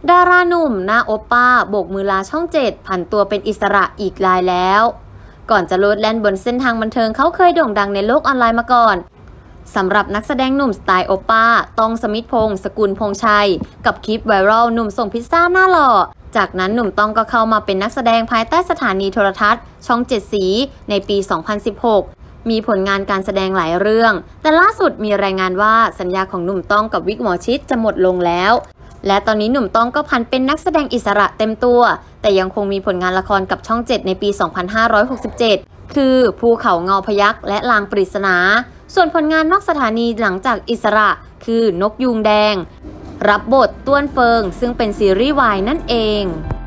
ดาราหนุ่มหน้าโอปป้าโบกมือลาช่อง7ผันตัวเป็นอิสระอีกรายแล้วก่อนจะโลดแล่นบนเส้นทางบันเทิงเขาเคยโด่งดังในโลกออนไลน์มาก่อนสำหรับนักแสดงหนุ่มสไตล์โอปป้าต้องสมิทธพงษ์สกุลพงษ์ชัยกับคลิปไวรัลหนุ่มส่งพิซซ่าหน้าหล่อจากนั้นหนุ่มต้องก็เข้ามาเป็นนักแสดงภายใต้สถานีโทรทัศน์ช่อง7สีในปี 2016 มีผลงานการแสดงหลายเรื่องแต่ล่าสุดมีรายงานว่าสัญญาของหนุ่มต้องกับวิกหมอชิตจะหมดลงแล้วและตอนนี้หนุ่มต้องก็ผันเป็นนักแสดงอิสระเต็มตัวแต่ยังคงมีผลงานละครกับช่อง7ในปี 2567 คือภูเขาเงาพยัคฆ์และลางปริศนาส่วนผลงานนอกสถานีหลังจากอิสระคือนกยูงแดงรับบทต้วนเฟิงซึ่งเป็นซีรีส์วายนั่นเอง